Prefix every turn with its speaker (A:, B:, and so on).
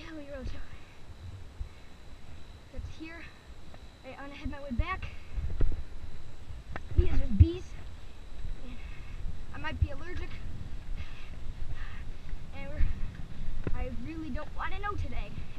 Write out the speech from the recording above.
A: hilly road, so that's here. I'm gonna head my way back because there's bees, and I might be allergic, and I really don't want to know today.